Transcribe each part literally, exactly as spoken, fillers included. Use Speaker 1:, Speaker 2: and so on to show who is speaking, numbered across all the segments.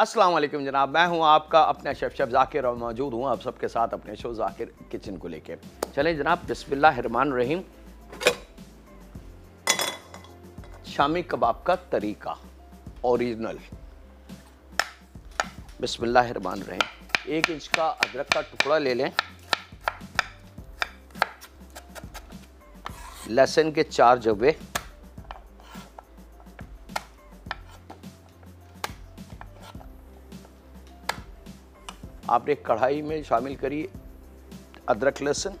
Speaker 1: अस्सलाम वालेकुम जनाब, मैं हूं आपका अपना शेफ शेफ ज़ाकिर और मौजूद हूं आप सबके साथ अपने शो ज़ाकिर किचन को लेके। चलें जनाब, बिस्मिल्लाहिर्रहमानिर्रहीम। शामी कबाब का तरीका ओरिजिनल। बिस्मिल्लाहिर्रहमानिर्रहीम। एक इंच का अदरक का टुकड़ा ले लें, लहसुन के चार जवे, आपने कढ़ाई में शामिल करिए अदरक लहसुन,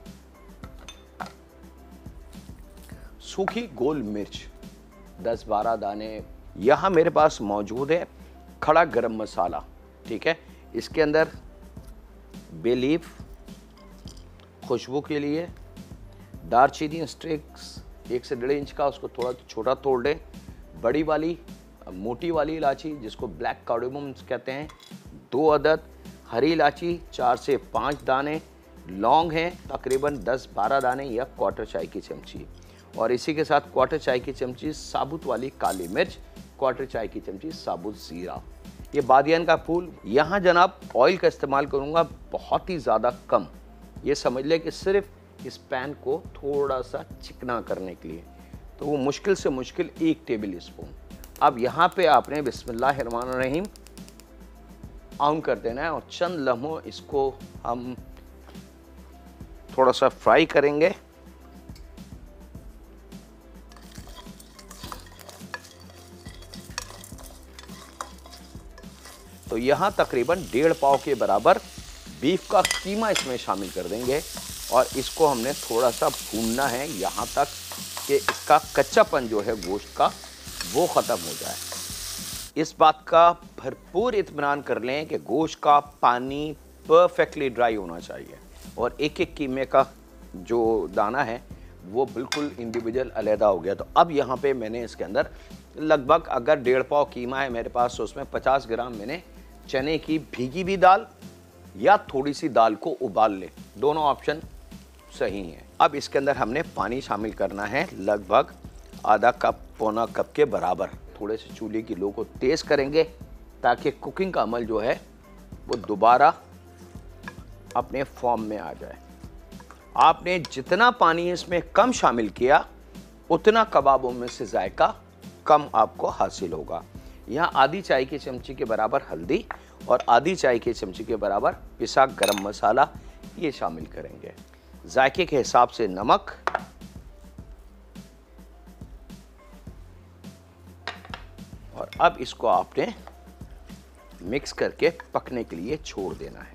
Speaker 1: सूखी गोल मिर्च दस बारह दाने। यहाँ मेरे पास मौजूद है खड़ा गरम मसाला, ठीक है। इसके अंदर बे लीफ खुशबू के लिए, दारचीनी स्टिक्स एक से डेढ़ इंच का, उसको थोड़ा छोटा तोड़ लें। बड़ी वाली मोटी वाली इलायची जिसको ब्लैक कार्डेमम कहते हैं, दो अदद। हरी इलायची चार से पाँच दाने। लौंग हैं तकरीबन दस बारह दाने या क्वार्टर चाय की चमची। और इसी के साथ क्वार्टर चाय की चमची साबुत वाली काली मिर्च, क्वार्टर चाय की चमची साबुत ज़ीरा। ये बादियान का फूल। यहाँ जनाब ऑयल का इस्तेमाल करूँगा बहुत ही ज़्यादा कम। ये समझ लें कि सिर्फ इस पैन को थोड़ा सा चिकना करने के लिए, तो वो मुश्किल से मुश्किल एक टेबल स्पून। अब यहाँ पे आपने बिस्मिल्लाहिर्रहमानिर्रहीम ऑन कर देना है और चंद लम्हों इसको हम थोड़ा सा फ्राई करेंगे। तो यहाँ तकरीबन डेढ़ पाव के बराबर बीफ का कीमा इसमें शामिल कर देंगे और इसको हमने थोड़ा सा भूनना है यहाँ तक कि इसका कच्चापन जो है गोश्त का वो ख़त्म हो जाए। इस बात का भरपूर इत्मीनान कर लें कि गोश्त का पानी परफेक्टली ड्राई होना चाहिए और एक एक कीमे का जो दाना है वो बिल्कुल इंडिविजुअल अलहदा हो गया। तो अब यहाँ पे मैंने इसके अंदर लगभग, अगर डेढ़ पाव कीमा है मेरे पास, तो उसमें पचास ग्राम मैंने चने की भीगी हुई दाल या थोड़ी सी दाल को उबाल लें, दोनों ऑप्शन सही हैं। अब इसके अंदर हमने पानी शामिल करना है लगभग आधा कप पौना कप के बराबर। थोड़े से चूल्हे की लो को तेज़ करेंगे ताकि कुकिंग का अमल जो है वो दोबारा अपने फॉर्म में आ जाए। आपने जितना पानी इसमें कम शामिल किया उतना कबाबों में से जायका कम आपको हासिल होगा। यहाँ आधी चाय की चमची के बराबर हल्दी और आधी चाय की चमची के बराबर पिसा गरम मसाला ये शामिल करेंगे। जायके के हिसाब से नमक, और अब इसको आपने मिक्स करके पकने के लिए छोड़ देना है।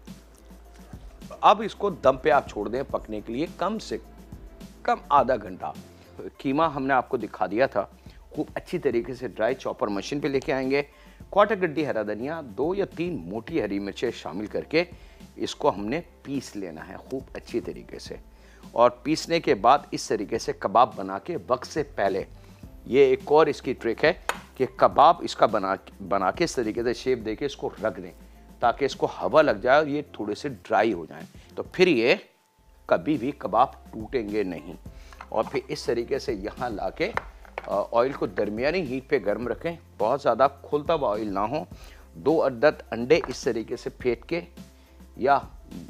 Speaker 1: अब इसको दम पे आप छोड़ दें पकने के लिए कम से कम आधा घंटा। कीमा हमने आपको दिखा दिया था, खूब अच्छी तरीके से ड्राई चॉपर मशीन पे लेके आएंगे। क्वार्टर गड्डी हरा धनिया, दो या तीन मोटी हरी मिर्चें शामिल करके इसको हमने पीस लेना है खूब अच्छी तरीके से। और पीसने के बाद इस तरीके से कबाब बना के वक्त से पहले, ये एक और इसकी ट्रिक है कि कबाब इसका बना बना के इस तरीके से शेप देके इसको रख दें ताकि इसको हवा लग जाए और ये थोड़े से ड्राई हो जाएं, तो फिर ये कभी भी कबाब टूटेंगे नहीं। और फिर इस तरीके से यहाँ लाके ऑयल को दरमियानी हीट पे गर्म रखें, बहुत ज़्यादा खुलता हुआ ऑयल ना हो। दो अदद अंडे इस तरीके से फेंट के, या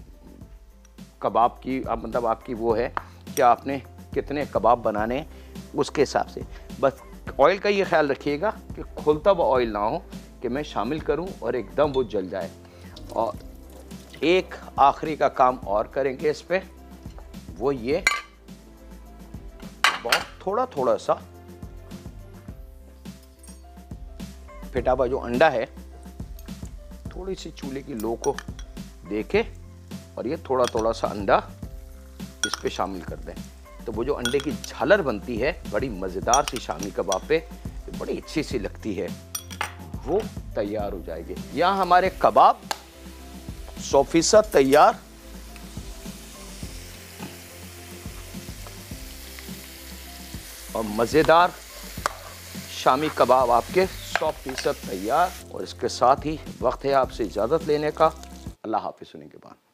Speaker 1: कबाब की अब मतलब आपकी वो है कि आपने कितने कबाब बनाने उसके हिसाब से, बस ऑयल का ये ख्याल रखिएगा कि खुलता हुआ ऑयल ना हो कि मैं शामिल करूं और एकदम वो जल जाए। और एक आखिरी का काम और करेंगे इस पे, वो ये बहुत थोड़ा थोड़ा सा फेटा हुआ जो अंडा है, थोड़ी सी चूल्हे की लो को देके और ये थोड़ा थोड़ा सा अंडा इस पे शामिल कर दें, तो वो जो अंडे की झालर बनती है बड़ी मज़ेदार सी शामी कबाब पे, बड़ी अच्छी सी लगती है, वो तैयार हो जाएगी। यहाँ हमारे कबाब सौ फीसद तैयार। और मज़ेदार शामी कबाब आपके सौ फीसद तैयार। और इसके साथ ही वक्त है आपसे इजाज़त लेने का। अल्लाह हाफ़िज़। सुनने के बाद